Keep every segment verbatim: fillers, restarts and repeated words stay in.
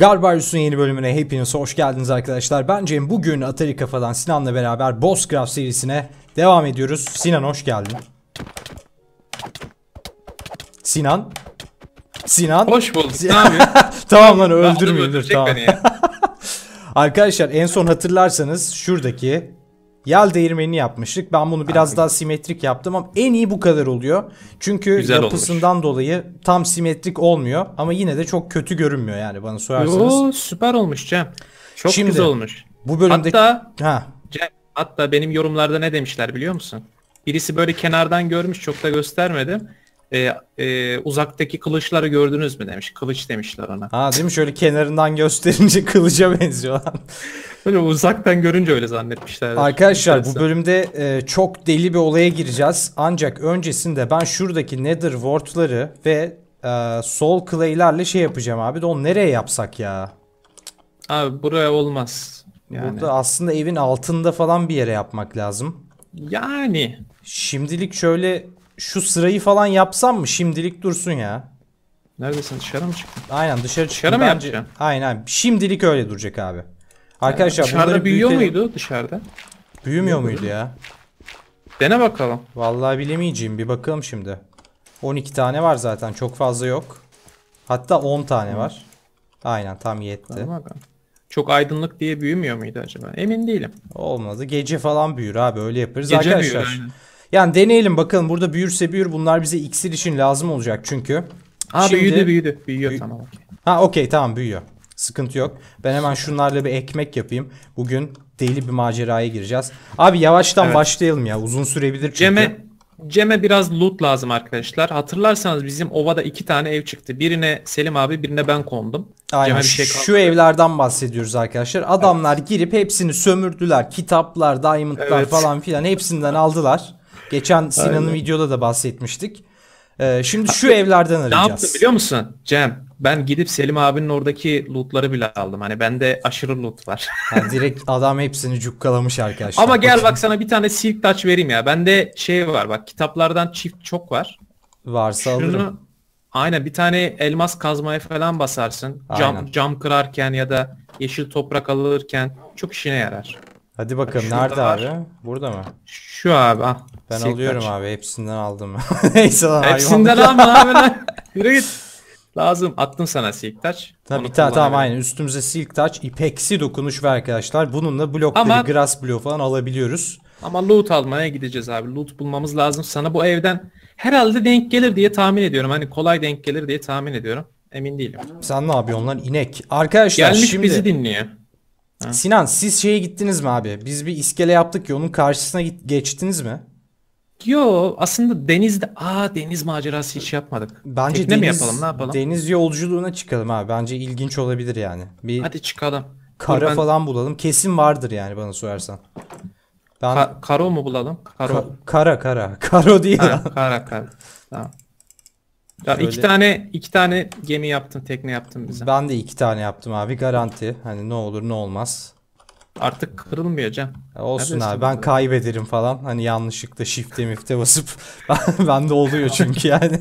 Garbarius'un yeni bölümüne hepiniz hoş geldiniz arkadaşlar. Ben Cem. Bugün Atari Kafa'dan Sinan'la beraber Bosscraft serisine devam ediyoruz. Sinan hoş geldin. Sinan. Sinan. Hoş bulduk. Ne yapıyorsun? Tamam lan, öldürmeyin dur, tamam. Ya. Arkadaşlar en son hatırlarsanız şuradaki yel değirmenini yapmıştık. Ben bunu biraz Abi. daha simetrik yaptım ama en iyi bu kadar oluyor. Çünkü Güzel yapısından olmuş. dolayı tam simetrik olmuyor ama yine de çok kötü görünmüyor yani bana sorarsanız. Yo, süper olmuş Cem. Çok Şimdi, güzel olmuş. Bu bölümde hatta ha. Cem, hatta benim yorumlarda ne demişler biliyor musun? Birisi böyle kenardan görmüş, çok da göstermedim. Ee, e, uzaktaki kılıçları gördünüz mü demiş. Kılıç demişler ona. Ha değil mi? Şöyle kenarından gösterince kılıca benziyor lan. Böyle uzaktan görünce öyle zannetmişler. Arkadaşlar bu bölümde e, çok deli bir olaya gireceğiz. Ancak öncesinde ben şuradaki Nether Ward'ları ve e, Soul Clay'lerle şey yapacağım abi. De onu nereye yapsak ya? Abi buraya olmaz. Yani. Burada aslında evin altında falan bir yere yapmak lazım. Yani. Şimdilik şöyle şu sırayı falan yapsam mı? Şimdilik dursun ya. Neredesin? Dışarı mı çıktın? Aynen dışarı çıktım. Dışarı mı yapacaksın? Aynen. Şimdilik öyle duracak abi. Arkadaşlar yani dışarıda büyüyor büyütelim. muydu dışarıda? Büyümüyor muydu ya? Dene bakalım. Vallahi bilemeyeceğim. Bir bakalım şimdi. on iki tane var zaten. Çok fazla yok. Hatta on tane var. Aynen tam yetti. Çok aydınlık diye büyümüyor muydu acaba? Emin değilim. Olmadı. Gece falan büyür abi. Öyle yaparız. Gece arkadaşlar. Büyür, aynen. Yani deneyelim bakalım. Burada büyürse büyür. Bunlar bize iksir için lazım olacak çünkü. Aa Şimdi... büyüdü büyüdü. Büyüyor büyü... tamam. Okay. Ha okey tamam büyüyor. Sıkıntı yok. Ben hemen şunlarla bir ekmek yapayım. Bugün deli bir maceraya gireceğiz. Abi yavaştan evet. başlayalım ya. Uzun sürebilir çünkü. Cem'e Cem'e biraz loot lazım arkadaşlar. Hatırlarsanız bizim ovada iki tane ev çıktı. Birine Selim abi, birine ben kondum. Aynen. Bir şey Şu evlerden bahsediyoruz arkadaşlar. Adamlar evet. girip hepsini sömürdüler. Kitaplar, diamondlar evet. falan filan hepsinden aldılar. Geçen Sinan'ın videoda da bahsetmiştik. Ee, şimdi şu Abi, evlerden arayacağız. Ne yaptım biliyor musun Cem? Ben gidip Selim abinin oradaki lootları bile aldım. Hani bende aşırı loot var. Yani direkt adam hepsini cukkalamış arkadaşlar. Ama gel bak sana bir tane silk touch vereyim ya. Bende şey var bak, kitaplardan çift çok var. Varsa Şunu, alırım. Aynen, bir tane elmas kazmaya falan basarsın. Cam, cam kırarken ya da yeşil toprak alırken çok işine yarar. Hadi bakalım bak, nerede var. abi? Burada mı? Şu abi. Ah, ben alıyorum touch. abi. Hepsinden aldım. Neyse lan. Hepsinden alma abi lan. Yürü git. Lazım. Attım sana silk touch. Tabii bir tane tamam aynen. Üstümüze silk touch, ipeksi dokunuş ve arkadaşlar bununla blokları, ama, grass bloğu falan alabiliyoruz. Ama loot almaya gideceğiz abi. Loot bulmamız lazım. Sana bu evden herhalde denk gelir diye tahmin ediyorum. Hani kolay denk gelir diye tahmin ediyorum. Emin değilim. Sen ne yapıyorsun lan inek? Arkadaşlar Gelmiş şimdi bizi dinliyor. Ha. Sinan siz şeye gittiniz mi abi? Biz bir iskele yaptık ya, onun karşısına geçtiniz mi? Yo, aslında denizde aa deniz macerası hiç yapmadık. Bence Tekne deniz, mi yapalım, ne yapalım? Deniz yolculuğuna çıkalım abi. Bence ilginç olabilir yani. Bir Hadi çıkalım. Kara ben... falan bulalım. Kesin vardır yani bana sorarsan. Ben... Ka karo mu bulalım? Karo. Ka kara kara. Karo değil. Ha, kara kara. Tamam. Ya Şöyle... iki tane iki tane gemi yaptım, tekne yaptım bize. Ben de iki tane yaptım abi, garanti. Hani ne olur ne olmaz. Artık kırılmıyor Cem. Olsun Neredesin abi, ben burada? kaybederim falan. Hani yanlışlıkla shift'e mifte basıp ben de oluyor çünkü yani.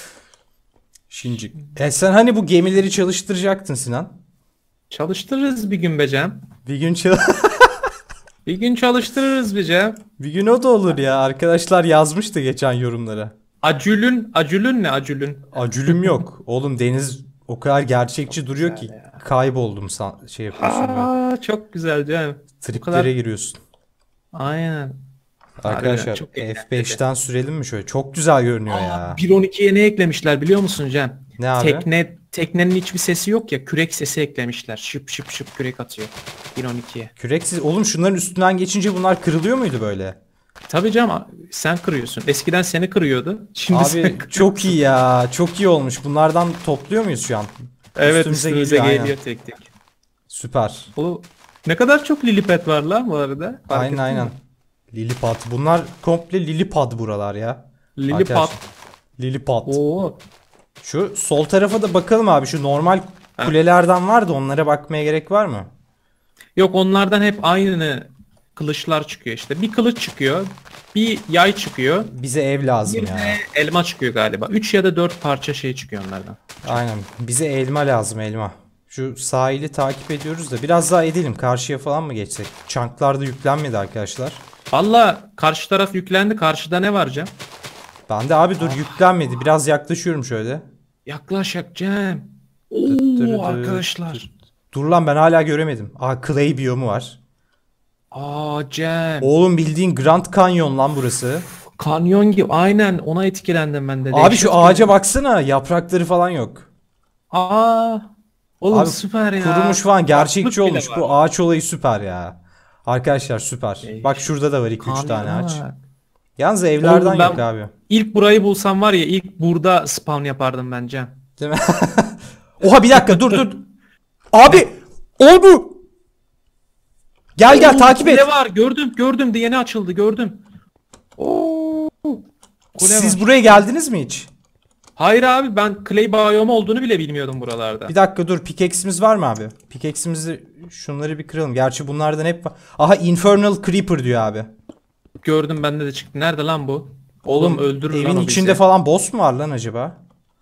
Şimdi e sen hani bu gemileri çalıştıracaktın Sinan? Çalıştırırız bir gün be Cem. Bir gün çal Bir gün çalıştırırız be Cem. Bir gün o da olur ya. Arkadaşlar yazmıştı geçen yorumlara. Acülün, acülün ne acülün? Acülüm yok. Oğlum deniz o kadar gerçekçi çok duruyor ki ya. Kayboldum san şey yapıyorsun. Aa, çok güzel Cem. Triplere kadar... giriyorsun. Aynen. Arkadaşlar F beşten sürelim mi şöyle? Çok güzel görünüyor Aa, ya. bir nokta on ikiye ne eklemişler biliyor musun Cem? Ne abi? Tekne, teknenin hiçbir sesi yok ya, kürek sesi eklemişler. Şıp şıp şıp kürek atıyor. bir nokta on ikiye. Küreksiz. Oğlum şunların üstünden geçince bunlar kırılıyor muydu böyle? Tabii canım, sen kırıyorsun. Eskiden seni kırıyordu. Şimdi abi çok iyi ya. Çok iyi olmuş. Bunlardan topluyor muyuz şu an? Evet, üstümüze, üstümüze geliyor, geliyor tek tek. Süper. O ne kadar çok lilipad var lan bu arada. Fark aynen aynen. Lilipad. Bunlar komple lilipad buralar ya. Lilipad. Lilipad. Oo. Şu sol tarafa da bakalım abi. Şu normal kulelerden vardı. Onlara bakmaya gerek var mı? Yok, onlardan hep aynı kılıçlar çıkıyor işte. Bir kılıç çıkıyor. Bir yay çıkıyor. Bize ev lazım bir ya. Bir elma çıkıyor galiba. üç ya da dört parça şey çıkıyor onlardan. Aynen. Bize elma lazım, elma. Şu sahili takip ediyoruz da biraz daha edelim. Karşıya falan mı geçsek? Chunk'lar da yüklenmedi arkadaşlar. Valla karşı taraf yüklendi. Karşıda ne var Cem? Ben de abi dur ah. yüklenmedi. Biraz yaklaşıyorum şöyle. Yaklaş yak Cem. Oo arkadaşlar. Dur lan ben hala göremedim. Aa clay biyomu var. Aa Cem. Oğlum bildiğin Grand Canyon lan burası. Kanyon gibi aynen ona etkilendim ben de. Abi Değişik şu ağaca gibi. Baksana yaprakları falan yok. Aa. Oğlum abi, süper ya. Kurumuş falan gerçekçi olmuş. Bu ağaç olayı süper ya. Arkadaşlar süper. Değişik. Bak şurada da var iki üç tane ağaç. Var. Yalnız evlerden Oğlum, yok abi. İlk burayı bulsam var ya ilk burada spawn yapardım bence. Değil mi? Oha bir dakika dur dur. Abi ol bu. Gel gel Oo, takip et. Ne var gördüm gördüm yeni açıldı gördüm. Oo. Siz var. Buraya geldiniz mi hiç? Hayır abi ben clay biome olduğunu bile bilmiyordum buralarda. Bir dakika dur pickaxe'imiz var mı abi? Pickaxe'imizi şunları bir kıralım. Gerçi bunlardan hep var. Aha Infernal Creeper diyor abi. Gördüm bende de çıktı. Nerede lan bu? Oğlum, Oğlum öldürür evin lan içinde bizi. Falan boss mu var lan acaba?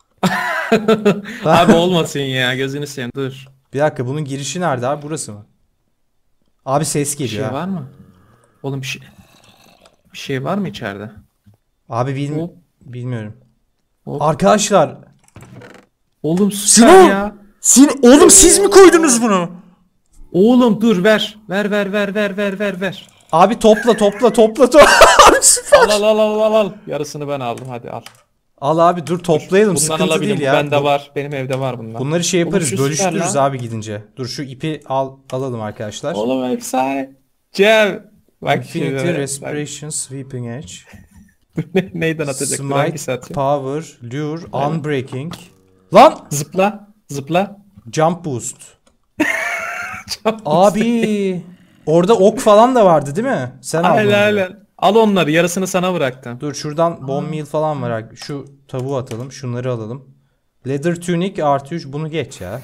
Abi olmasın ya gözünü seveyim dur. Bir dakika bunun girişi nerede abi burası mı? Abi ses geliyor. Bir şey ha. Var mı? Oğlum bir şey bir şey var mı içeride? Abi bilmi Hop. bilmiyorum. Hop. Arkadaşlar. Oğlum süper Sino. ya. Sin oğlum siz mi koydunuz bunu? Oğlum dur ver. Ver ver ver ver ver ver ver. Abi topla topla topla topla. al al al al al al. Yarısını ben aldım hadi al. Al abi dur toplayalım dur, sıkıntı değil ya. Bende var benim evde var bunlar. Bunları şey yaparız oğlum, bölüştürürüz abi gidince. Dur şu ipi al alalım arkadaşlar. Oğlum efsane. Cem. Bak Infinity Respiration Sweeping Edge. Neyden atacak? Smite, Power, Lure, evet. Unbreaking. Lan! Zıpla. Zıpla. Jump Boost. Jump abi. Orada ok falan da vardı değil mi? Sen al. Aynen aynen. Al onları yarısını sana bıraktım. Dur şuradan bone meal falan var. Şu tavuğu atalım. Şunları alalım. Leather Tunic artı üç bunu geç ya.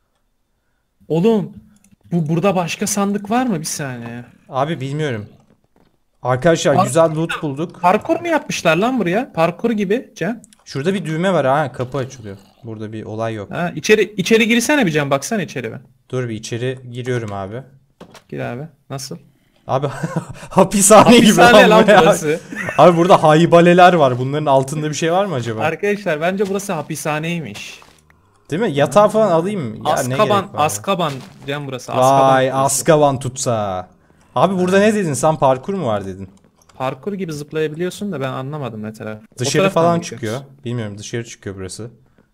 Oğlum. Bu burada başka sandık var mı bir saniye? Abi bilmiyorum. Arkadaşlar Par güzel loot bulduk. Parkur mu yapmışlar lan buraya? Parkur gibi Cem. Şurada bir düğme var ha kapı açılıyor. Burada bir olay yok. Ha, içeri içeri girsene bir Cem baksana içeri be. Dur bir içeri giriyorum abi. Gir abi. Nasıl? Abi hapishane, hapishane gibi lan, lan burası. Abi burada haybaleler var. Bunların altında bir şey var mı acaba? Arkadaşlar bence burası hapishaneymiş. Değil mi? Yatağı falan alayım mı? Ya Azkaban, Azkaban Cem burası. Azkaban Vay Azkaban tutsa. Abi burada ne dedin? Sen parkur mu var dedin? Parkur gibi zıplayabiliyorsun da ben anlamadım ne taraf. Dışarı falan çıkıyor. Bilmiyorum dışarı çıkıyor burası.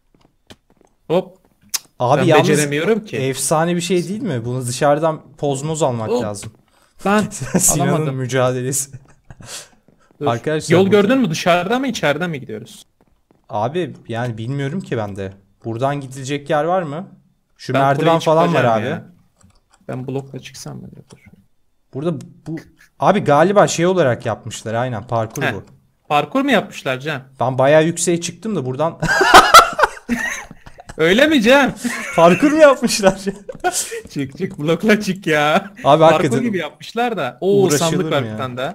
Hop. Abi ben yalnız beceremiyorum ki. Efsane bir şey değil mi? Bunu dışarıdan pozmoz almak Hop. lazım. Ben Sinan'ın mücadelesi. Arkadaşlar yol gördün mü? Dışarıda mı içeride mi gidiyoruz? Abi yani bilmiyorum ki ben de. Buradan gidilecek yer var mı? Şu ben merdiven falan var abi. Ya. Ben blokla çıksam mı diyordur. Burada bu abi galiba şey olarak yapmışlar aynen parkur He. bu. Parkur mu yapmışlar Cem? Ben bayağı yükseğe çıktım da buradan. Öyle mi Cem? Parkur mu yapmışlar? çık çık blokla çık ya. Abi parkur hakikaten gibi yapmışlar da. Oo sandık var bir tane daha.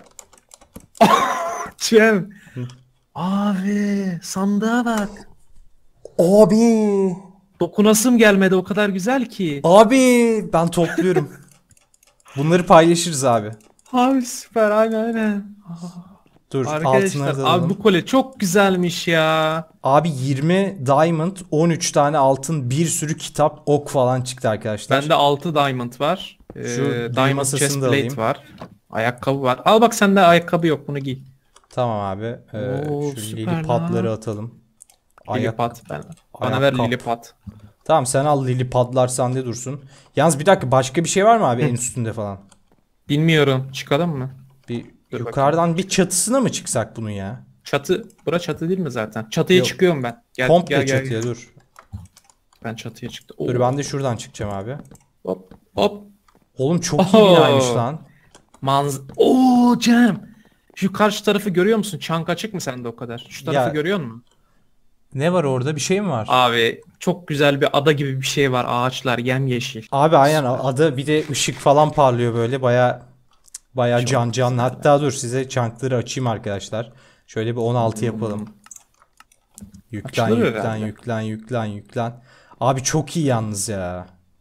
Cem. Abi sandığa bak. Abi. Dokunasım gelmedi o kadar güzel ki. Abi ben topluyorum. Bunları paylaşırız abi. Abi süper aynen aynen. Dur arkadaşlar abi bu kolye çok güzelmiş ya. Abi yirmi diamond, on üç tane altın, bir sürü kitap, ok falan çıktı arkadaşlar. Bende altı diamond var. Şu ee, diamond chestplate var. Ayakkabı var. Al bak sende ayakkabı yok bunu giy. Tamam abi. Ee, Oo, şu lily padları atalım. Lily pad ben. Bana ver lily pad. Tamam sen al lily padlar sende dursun. Yalnız bir dakika başka bir şey var mı abi en üstünde falan? Bilmiyorum. Çıkalım mı? Bir Dur yukarıdan bakayım. Bir çatısına mı çıksak bunun ya? Çatı. Bura çatı değil mi zaten? Çatıya Yok. çıkıyorum ben. Gel, Komple gel, çatıya gel. dur. Ben çatıya çıktım. Oo. Dur ben de şuradan çıkacağım abi. Hop hop. Oğlum çok Oo. iyi binaymış lan. Manz. Oo Cem. Şu karşı tarafı görüyor musun? Çank açık mı sende o kadar? Şu tarafı ya, görüyor musun? Ne var orada? Bir şey mi var? Abi çok güzel bir ada gibi bir şey var. Ağaçlar yemyeşil. Abi aynen ada bir de ışık falan parlıyor böyle baya baya can can. Hatta dur size çankları açayım arkadaşlar. Şöyle bir on altı hmm. yapalım. Yüklen Açılır yüklen herhalde. yüklen yüklen yüklen. Abi çok iyi yalnız ya.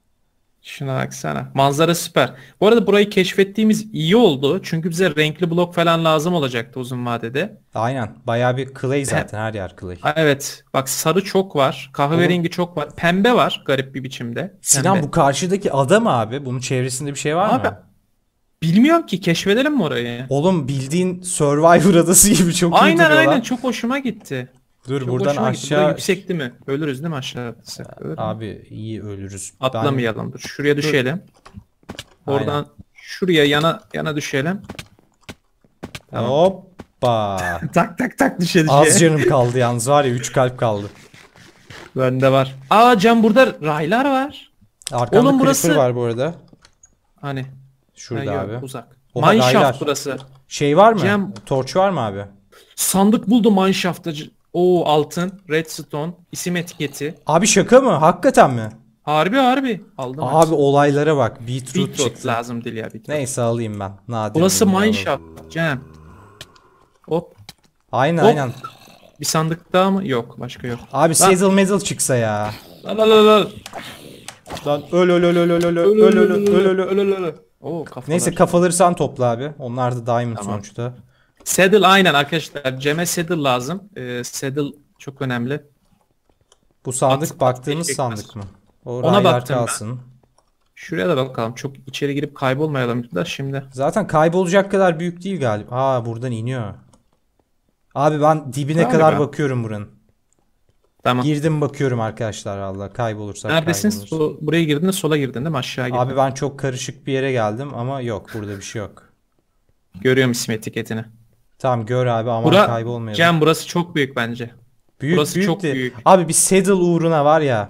Şuna baksana. Manzara süper. Bu arada burayı keşfettiğimiz iyi oldu. Çünkü bize renkli blok falan lazım olacaktı uzun vadede. Aynen. Bayağı bir clay zaten. Her yer clay. Evet. Bak sarı çok var. Kahverengi çok var. Pembe var garip bir biçimde. Sinan Pembe. bu karşıdaki ada mı abi? Bunun çevresinde bir şey var Abi, mı? bilmiyorum ki. Keşfedelim mi orayı? Oğlum bildiğin Survivor adası gibi çok iyi Aynen duruyor lan. aynen. Çok hoşuma gitti. Dur Çok buradan hoşuma gitti. aşağı... Burada yüksek değil mi? Ölürüz değil mi aşağı? Abi iyi ölürüz. Atlamayalım. Dur. Şuraya düşelim. Oradan Aynen. şuraya yana yana düşelim. Tamam. Hoppa. Tak tak tak düşe düşe. Az canım kaldı yalnız var ya üç kalp kaldı. Bende var. Aa Can burada raylar var. Arkamda Oğlum creeper burası- var bu arada. Hani? Şurada Ha, abi. yok, uzak. Oha, Mineshaft raylar. burası. Şey var mı? Cem- Torç var mı abi? Sandık buldum Mineshaft'ta. O altın, redstone, isim etiketi. Abi şaka mı? Hakikaten mi? Harbi harbi. Aldım. Abi hepsini. olaylara bak. Beetroot, Beetroot çıktı. lazım değil ya. Beetroot. Neyse alayım ben. Nadir Burası buldum ya. Mineshaft. Cem. Hop. Aynen Hop. aynen. Bir sandık daha mı? Yok. Başka yok. Abi saddle medal çıksa ya. La la la la. Lan öl öl öl öl öl öl öl öl öl öl öl öl. Oo kafalar. Neyse kafaları sen topla abi. Onlar da diamond Tamam. sonuçta. Saddle aynen arkadaşlar. Cem'e saddle lazım. Ee, saddle çok önemli. Bu sandık At- baktığımız at- sandık mı? O Ona raylar baktım ben. kalsın. Şuraya da bakalım. Çok içeri girip kaybolmayalım da şimdi. Zaten kaybolacak kadar büyük değil galiba. Aa buradan iniyor. Abi ben dibine Galiba. kadar bakıyorum buranın. Tamam. Girdim bakıyorum arkadaşlar Allah kaybolursak Neredesin? kayboluruz. So- buraya girdin de sola girdin değil mi? Aşağı girdin. Abi ben çok karışık bir yere geldim ama yok burada bir şey yok. Görüyorum isim etiketini. Tamam gör abi aman Bura, kaybolmayalım. Cem burası çok büyük bence. büyük burası büyük çok de- büyük. Abi bir saddle uğruna var ya.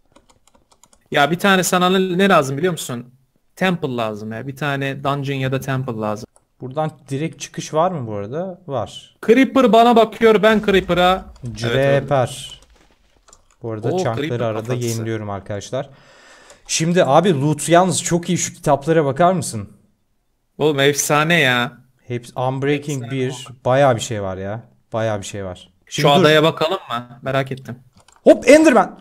Ya bir tane sana ne lazım biliyor musun? Temple lazım ya. Bir tane dungeon ya da temple lazım. Buradan direkt çıkış var mı bu arada? Var. Creeper bana bakıyor, ben Creeper'a. Evet, Creeper. Bu arada Oo, çankları Creeper arada kafası. yeniliyorum arkadaşlar. Şimdi abi loot yalnız çok iyi, şu kitaplara bakar mısın? oğlum efsane ya. Hepsi Unbreaking bir bayağı bir şey var ya. Bayağı bir şey var. Şu Şimdi dur. adaya bakalım mı? Merak ettim. Hop Enderman.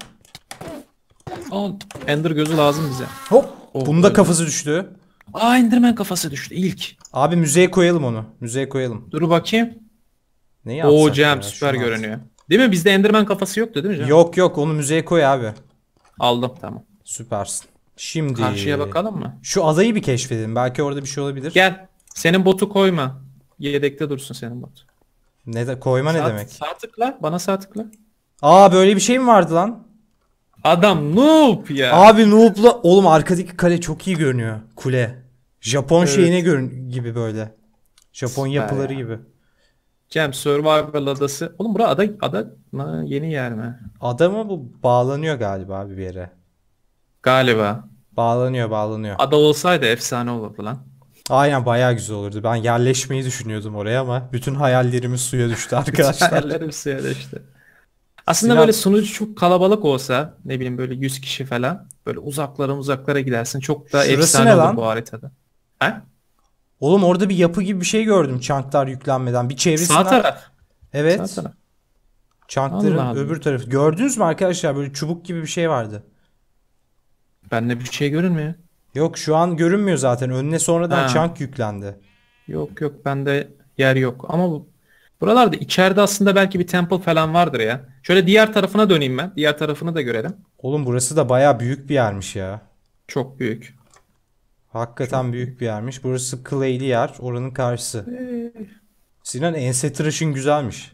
Aa, Ender gözü lazım bize. Hop. Oh, Bunda öyle. kafası düştü. Aa Enderman kafası düştü ilk. Abi müzeye koyalım onu. Müzeye koyalım. Dur bakayım. Neyi Oo atsak Cem ya? süper Şunu at. görünüyor. Değil mi? Bizde Enderman kafası yoktu değil mi Cem? Yok yok onu müzeye koy abi. Aldım tamam. Süpersin. Şimdi Karşıya bakalım mı? şu adayı bir keşfedelim. Belki orada bir şey olabilir. Gel. Senin botu koyma. Yedekte dursun senin bot. Ne de koyma ne Sağ- demek? Sağ tıkla. Bana sağ tıkla. Aa böyle bir şey mi vardı lan? Adam noob ya. Abi noob'la oğlum arkadaki kale çok iyi görünüyor. Kule. Japon Evet. şeyine görün gibi böyle. Japon Süper yapıları ya. gibi. Cem Survival adası. Oğlum bura ada, ada ha, yeni yer mi? Adamı bu bağlanıyor galiba abi bir yere. Galiba. Bağlanıyor bağlanıyor. Ada olsaydı efsane olurdu lan. Aynen bayağı güzel olurdu. Ben yerleşmeyi düşünüyordum oraya ama bütün hayallerimiz suya düştü arkadaşlar. Hayallerim suya düştü. Aslında Sinan- böyle sunucu çok kalabalık olsa ne bileyim böyle yüz kişi falan böyle uzaklara uzaklara gidersin. Çok da Şurası efsane ne olur lan? bu haritada. He? Oğlum orada bir yapı gibi bir şey gördüm çanklar yüklenmeden. Bir çevresinden. Sağ taraf. Evet. Sağ taraf. Çankların Allah Allah. öbür tarafı. Gördünüz mü arkadaşlar? Böyle çubuk gibi bir şey vardı. Bende bir şey görünmüyor. Yok şu an görünmüyor zaten. Önüne sonradan Ha. çank yüklendi. Yok yok bende yer yok. Ama bu buralarda içeride aslında belki bir temple falan vardır ya. Şöyle diğer tarafına döneyim ben. Diğer tarafını da görelim. Oğlum burası da bayağı büyük bir yermiş ya. Çok büyük. Hakikaten büyük bir yermiş. Burası clay'li yer. Oranın karşısı. Sinan ense tıraşın güzelmiş.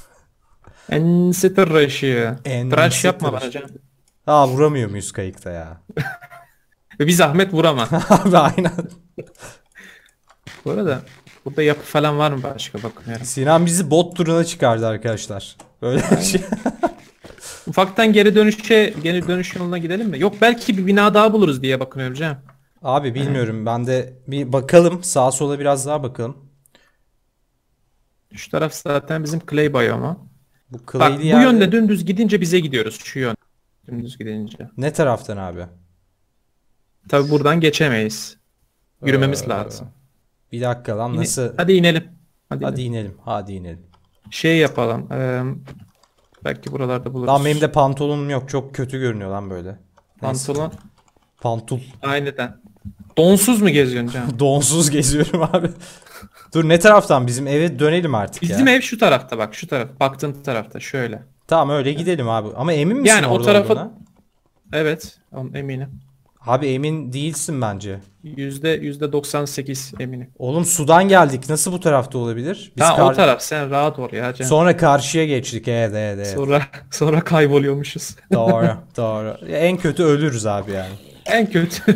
Ense tıraşı. Ense Tıraş yapma tıraşı. bana canım. Aa vuramıyor muyuz kayıkta ya? Ve bir zahmet vurama. Abi aynen. Bu arada burada yapı falan var mı başka bakmıyorum. Sinan bizi bot turuna çıkardı arkadaşlar. Böyle bir şey. Ufaktan geri dönüşe geri dönüş yoluna gidelim mi? Yok belki bir bina daha buluruz diye bakıyorum Cem. Abi bilmiyorum. Ben de bir bakalım. Sağa sola biraz daha bakalım. Şu taraf zaten bizim clay biyomu. Bu Bak clay'li bu yerde- yönde dümdüz gidince bize gidiyoruz şu yön. Dümdüz gidince. Ne taraftan abi? Tabi buradan geçemeyiz. Yürümemiz Ee, lazım. Bir dakika lan İne- nasıl? Hadi inelim. Hadi, Hadi inelim. inelim. Hadi inelim. Şey yapalım. eee, belki buralarda buluruz. Lan benim de pantolonum yok. Çok kötü görünüyor lan böyle. Neyse. Pantolon. Pantul. Aynen. Donsuz mu geziyorsun Can? Donsuz geziyorum abi. Dur ne taraftan bizim eve dönelim artık Bizim ya. ev şu tarafta bak şu taraf. Baktığın tarafta şöyle. Tamam öyle gidelim abi. Ama emin misin Yani o orada tarafa olduğuna? evet eminim. Abi emin değilsin bence. Yüzde yüzde doksan sekiz eminim. Oğlum sudan geldik. Nasıl bu tarafta olabilir? Biz Ha kar- o taraf sen rahat ol ya Can. Sonra karşıya geçtik. Evet evet evet. Sonra sonra kayboluyormuşuz. Doğru doğru. En kötü ölürüz abi yani. En kötü.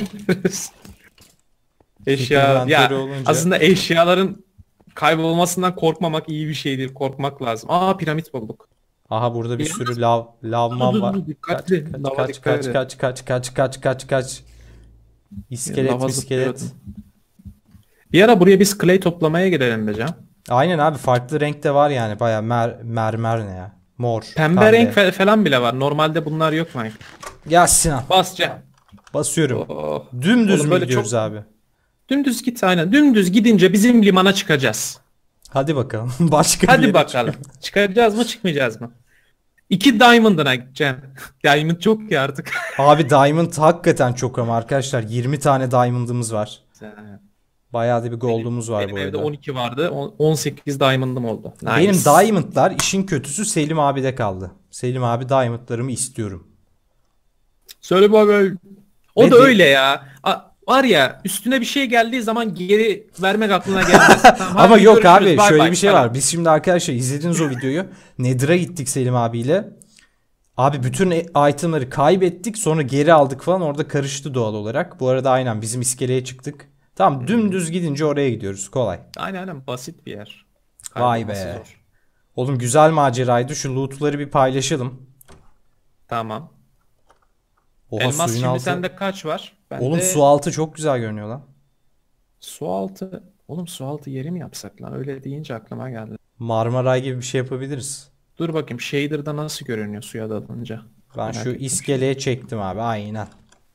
Eşya inventörü ya olunca- aslında eşyaların kaybolmasından korkmamak iyi bir şeydir. Korkmak lazım. Aa piramit bulduk. Aha burada bir Bir- sürü lav lavman Dur, dur, var. dur, dikkatli. Kaç Lava kaç dikkat kaç edin. kaç kaç kaç kaç kaç kaç İskelet Lava iskelet. zıplıyordu. Bir ara buraya biz clay toplamaya gidelim be Can. Aynen abi farklı renkte var yani baya mer mermer ne ya? Mor. Pembe renk fe- falan bile var. Normalde bunlar yok mu? Ya Sinan Bas Can. basıyorum. Oh. Dümdüz Oğlum mü böyle gidiyoruz çok- abi? Dümdüz git aynen. Dümdüz gidince bizim limana çıkacağız. Hadi bakalım. Başka bir Hadi yere bakalım. Çıkacağız mı çıkmayacağız mı? İki diamond'ına gideceğim. Diamond çok ya artık. çık- Abi diamond hakikaten çok ama arkadaşlar yirmi tane diamond'ımız var. Bayağı da bir gold'umuz var Benim bu evde arada. on iki vardı. on- on sekiz diamond'ım oldu. Nice. Benim diamond'lar işin kötüsü Selim abide kaldı. Selim abi diamond'larımı istiyorum. Söyle bakalım. O Ve da de- öyle ya. A- var ya üstüne bir şey geldiği zaman geri vermek aklına gelmez. Tamam, Ama hadi yok görüşürüz, abi bye şöyle bye bir şey falan. var. Biz şimdi arkadaşlar izlediniz o videoyu. Nether'a gittik Selim abiyle. Abi bütün e- itemları kaybettik sonra geri aldık falan orada karıştı doğal olarak. Bu arada aynen bizim iskeleye çıktık. Tamam dümdüz gidince oraya gidiyoruz kolay. Aynen aynen basit bir yer. Vay Kaybolması be. zor. Oğlum güzel maceraydı şu lootları bir paylaşalım. Tamam. Oha Elmas suyun şimdi altı. sende kaç var? Bende Oğlum su altı çok güzel görünüyor lan. su altı. Oğlum su altı yeri mi yapsak lan? Öyle deyince aklıma geldi. Marmaray gibi bir şey yapabiliriz. Dur bakayım shader'da nasıl görünüyor suya dalınca. Ben Merak şu ettim. iskeleye çektim abi aynen.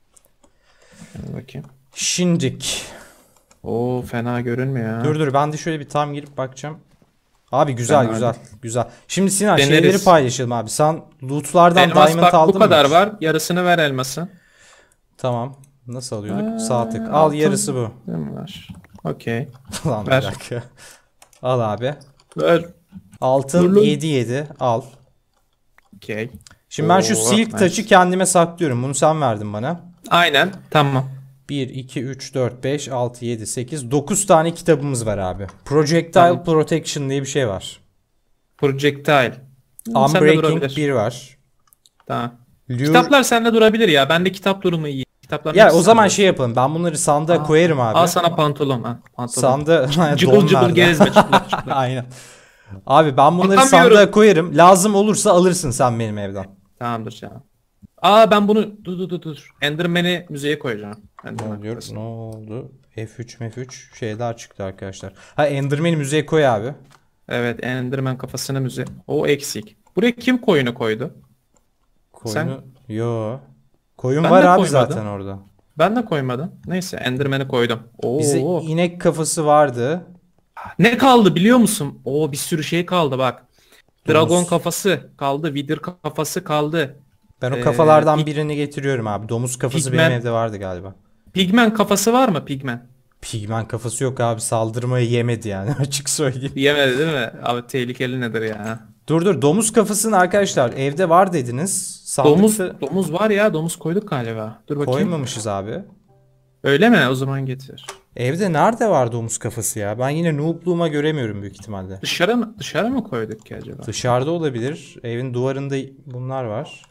Dur bakayım. Şimdik. Oo fena görünmüyor ha. Dur dur ben de şöyle bir tam girip bakacağım. Abi güzel Ben güzel hadi. güzel. Şimdi Sinan Deneriz. şeyleri paylaşalım abi. Sen lootlardan Elmas diamond bak aldın bu mı kadar hiç? var. Yarısını ver elması. Tamam. Nasıl alıyorduk? Aa, Sağ tık. Al altın. yarısı bu. Değil mi var? Okey. Lan bir Ver. dakika. Al abi. Ver. Altın Dur lan. yedi yedi al. Okey. Şimdi ben şu Oo, silk nice. taşı kendime saklıyorum. Bunu sen verdin bana. Aynen. Tamam. bir, iki, üç, dört, beş, altı, yedi, sekiz, dokuz tane kitabımız var abi. Projectile Tamam. Protection diye bir şey var. Projectile. Hmm, sende Unbreaking durabilir. bir var. Tamam. Lure... Kitaplar sende durabilir ya. Bende kitap durumu iyi. Kitaplar Ya o zaman şey yapalım. Ben bunları sandığa koyarım abi. Al sana pantolon. Ha, pantolon. Sandığa Cıbıl don cıbıl verdi. gezme çıplak çıplak. Aynen. Abi ben bunları Bakamıyorum. sandığa koyarım. Lazım olursa alırsın sen benim evden. Tamamdır canım. Aa ben bunu dur dur dur dur. Enderman'i müzeye koyacağım. Ne Enderman oluyor? kafası. Ne oldu? F üç F üç şeyler çıktı arkadaşlar. Ha Enderman'i müzeye koy abi. Evet Enderman kafasını müze. O eksik. Buraya kim koyunu koydu? Koyunu... Sen- Yo. Koyun Ben var de abi koymadım. zaten orada. Ben de koymadım. Neyse Enderman'i koydum. Oo. Bize inek kafası vardı. Ne kaldı biliyor musun? Oo bir sürü şey kaldı bak. Dragon Domuz. kafası kaldı. Wither kafası kaldı. Ben o Ee, kafalardan pig- birini getiriyorum abi. Domuz kafası Pigmen- benim evde vardı galiba. Pigmen kafası var mı? Pigmen. Pigmen kafası yok abi. Saldırmayı yemedi yani açık söyleyeyim. Yemedi değil mi? Abi tehlikeli nedir ya? Dur dur domuz kafasını arkadaşlar evde var dediniz. Domuz Sandıkta domuz var ya. Domuz koyduk galiba. Dur bakayım. koymamışız abi. Öyle mi? O zaman getir. Evde nerede var domuz kafası ya? Ben yine noob'luğuma göremiyorum büyük ihtimalle. Dışarı mı dışarı mı koyduk ki acaba? Dışarıda olabilir. Evin duvarında bunlar var.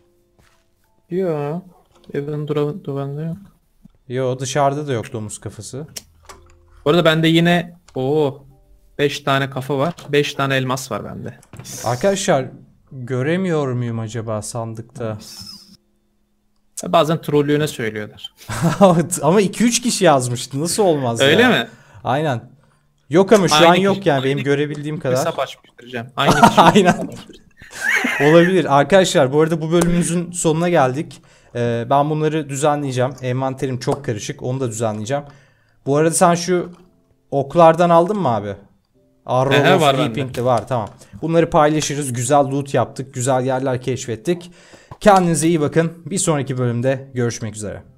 Yok. Evin dura- duvarında yok. Yo dışarıda da yok domuz kafası. Bu arada bende yine o beş tane kafa var. beş tane elmas var bende. Arkadaşlar göremiyor muyum acaba sandıkta? Bazen trollüğüne söylüyorlar. Ama iki üç kişi yazmıştı. Nasıl olmaz ya? Öyle mi? Aynen. Yok ama şu Aynı an kişi- yok yani benim aynı- görebildiğim kadar. Hesap açmıştır Cem. Aynı kişi. Aynen. Olabilir. Arkadaşlar bu arada bu bölümümüzün sonuna geldik. Ee, ben bunları düzenleyeceğim. Envanterim çok karışık. Onu da düzenleyeceğim. Bu arada sen şu oklardan aldın mı abi? Arrow Ehe, of var Reaping'de var tamam. Bunları paylaşırız. Güzel loot yaptık. Güzel yerler keşfettik. Kendinize iyi bakın. Bir sonraki bölümde görüşmek üzere.